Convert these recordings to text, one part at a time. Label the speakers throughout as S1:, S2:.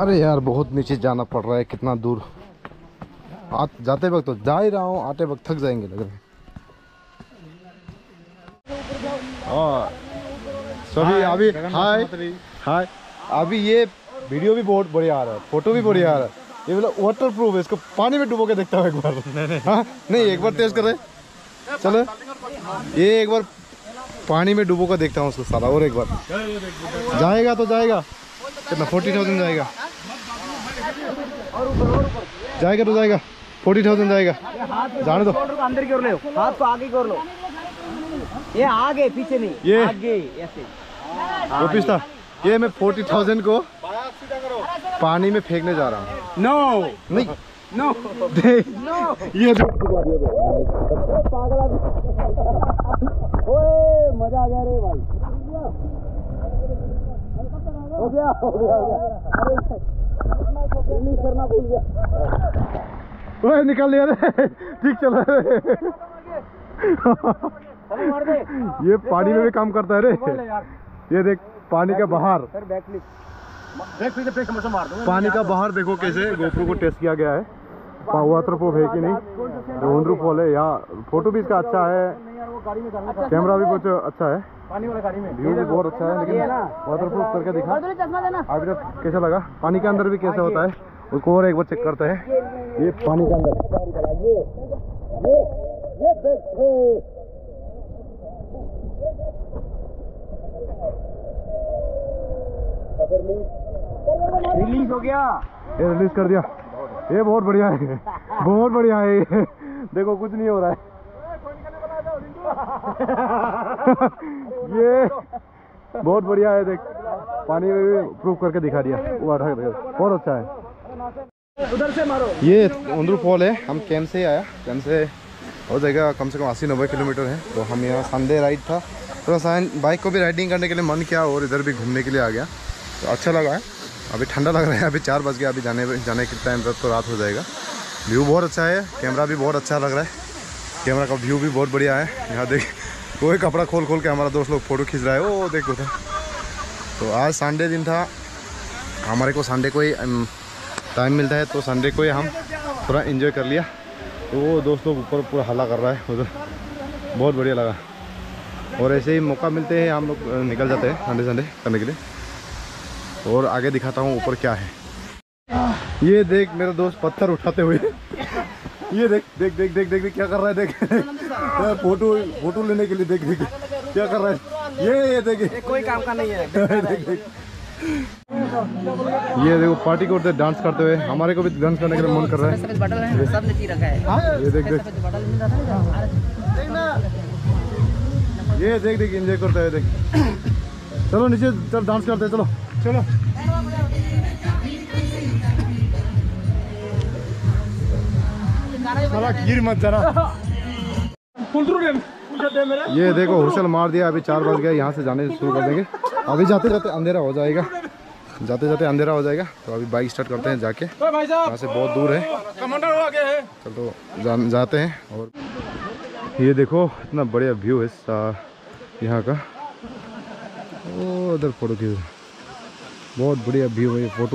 S1: अरे यार बहुत नीचे जाना पड़ रहा है, कितना दूर। जाते वक्त तो जा ही रहा हूँ, आते वक्त थक जाएंगे लग रहा है। सभी अभी हाय हाय। अभी ये वीडियो भी बहुत बढ़िया आ रहा है, फोटो भी बढ़िया आ रहा है। ये मतलब वाटर प्रूफ है, इसको पानी में डुबो के देखता हूँ एक बार। नहीं एक बार टेस्ट कर रहे, चलो ये एक बार पानी में डुबो कर देखता हूँ उसको साला, और एक बार जाएगा तो जाएगा। कितना 40,000 जाएगा, जाएगा तो जाएगा 40,000 जाएगा। जाने दो,
S2: अंदर की ओर ले, हाथ को आगे की ओर लो। ये आगे पीछे नहीं,
S1: ये
S2: आगे ऐसे।
S1: वो पिस्ता, ये मैं 40,000 को पानी में फेंकने जा रहा हूँ।
S2: नो
S1: नहीं
S2: नो
S1: नो, ये दो
S2: ओए मजा आ गया रे भाई। हो गया हो गया हो गया। अरे नहीं करना भूल गया।
S1: ओए निकल लिया रे, ठीक चल रहा है। ये पानी में भी काम करता है रे। ये देख पानी का बाहर, पानी का बाहर देखो कैसे गोप्रो को टेस्ट किया गया है, वाटर प्रूफ है कि नहीं। रोंद्रू फॉल है यहाँ, फोटो भी इसका अच्छा है, कैमरा भी कुछ अच्छा है, व्यू भी बहुत अच्छा है। लेकिन वाटर प्रूफ करके दिखा अभी तक कैसा लगा, पानी के अंदर भी कैसा होता है उसको और एक बार चेक करते हैं। ये पानी के अंदर
S2: रिलीज हो गया,
S1: ये रिलीज कर दिया। ये बहुत बढ़िया है, बहुत बढ़िया है। ये देखो कुछ नहीं हो रहा है। ये बहुत बढ़िया है, देख पानी में भी प्रूफ करके दिखा दिया, बहुत अच्छा है।
S2: उधर से मारो।
S1: ये उंदरू फॉल है, हम कैंप से आया, कैंप से हो जाएगा कम से कम 80-90 किलोमीटर है। तो हम यहाँ संडे राइड था, थोड़ा सा बाइक को भी राइडिंग करने के लिए मन किया और इधर भी घूमने के लिए आ गया, तो अच्छा लगा है। अभी ठंडा लग रहा है, अभी 4 बज गया, अभी जाने के टाइम तक तो रात हो जाएगा। व्यू बहुत अच्छा है, कैमरा भी बहुत अच्छा लग रहा है, कैमरा का व्यू भी बहुत बढ़िया है। यहाँ देख कोई कपड़ा खोल खोल के हमारा दोस्त लोग फ़ोटो खींच रहा है, वो देखो था। तो आज संडे दिन था, हमारे को संडे को ही टाइम मिलता है, तो संडे को ही हम थोड़ा एंजॉय कर लिया। तो वो दोस्त लोग ऊपर पूरा हल्ला कर रहा है उधर, बहुत बढ़िया लगा। और ऐसे ही मौका मिलते हैं हम लोग निकल जाते हैं संडे करने के लिए। और आगे दिखाता हूँ ऊपर क्या है। ये देख मेरा दोस्त पत्थर उठाते हुए, ये देख देख देख देख देख क्या कर रहा है, देख फोटो लेने के लिए, देख देख क्या कर रहा है। ये देख
S2: कोई काम का नहीं है।
S1: देख देख ये देखो पार्टी करते डांस करते हुए, हमारे को भी डांस करने के लिए मन कर रहा है। ये देख देख, ये देख देख एंजॉय करते हुए, देख। चलो नीचे चल डांस करते हैं, चलो चलो। गिर मत जरा। ये देखो हुसल मार दिया, अभी 4 बज गया, यहाँ से जाने शुरू कर देंगे। अभी जाते जाते अंधेरा हो जाएगा, जाते जाते अंधेरा हो जाएगा। तो अभी बाइक स्टार्ट करते हैं जाके, यहाँ से बहुत दूर है। चल तो जाते हैं। और ये देखो इतना बढ़िया व्यू है यहाँ का, वो उधर फोटो खींच, बहुत बढ़िया व्यू है। फोटो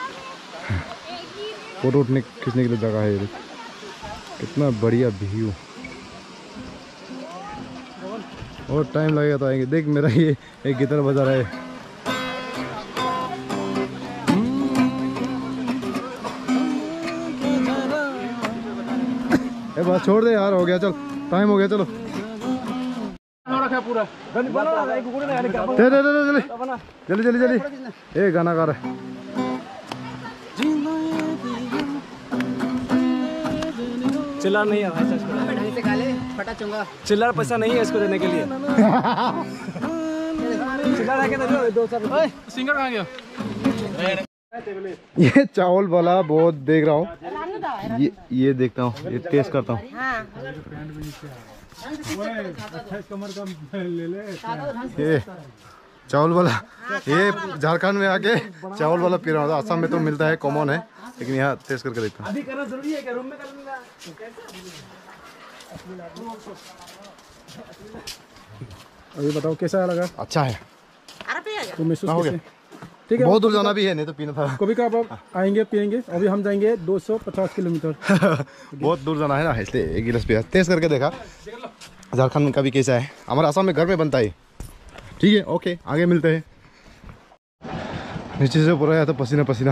S1: खींचने के लिए जगह है, ये कितना बढ़िया व्यू। और टाइम लगेगा तो आएंगे। देख मेरा ये एक गिटार बजा रहा है। बस छोड़ दे यार, हो गया, चल टाइम हो गया, चलो। जल्दी जल्दी जल्दी, ये गाना गा रहा है।
S2: चिल्लार नहीं है भाई, ढंग से गाले फटा चुंगा। चिल्लार पैसा नहीं है इसको देने के लिए। चिल्लार आके दे दो सर। ओए सिंगर कहां गया?
S1: ये चावल वाला बहुत देख रहा हूँ, ये देखता हूँ, ये टेस्ट करता हूँ। ये चावल वाला, ये झारखंड में आके चावल वाला पी रहा हूँ। असम में तो मिलता है, कॉमन है, लेकिन यहाँ टेस्ट करके देखता हूँ।
S2: अभी करना जरूरी है क्या? रूम में कर लूंगा।
S3: अभी बताओ कैसा लगा?
S1: अच्छा है।
S3: तो महसूस
S1: हो गया,
S3: कैसे?
S2: ठीक है,
S1: बहुत दूर जाना भी है, नहीं तो पीना था।
S2: कभी कब आप आएंगे पियेंगे। अभी हम जाएंगे 250 किलोमीटर।
S1: बहुत दूर जाना है ना, इसलिए एक गिलास पिया। टेस्ट करके देखा झारखंड का भी कैसा है। हमारे असम में घर में बनता है। ठीक है, ओके, आगे मिलते हैं। नीचे से पूरा या तो पसीना पसीना।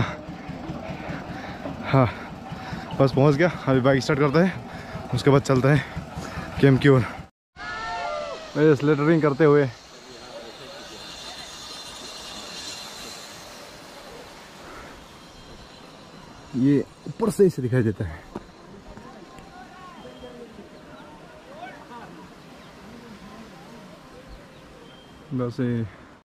S1: हाँ बस पहुंच गया। अभी बाइक स्टार्ट करते हैं, उसके बाद चलते हैं कैंप की ओर। स्लेटरिंग करते हुए ये ऊपर से इसे दिखाई देता है। वैसे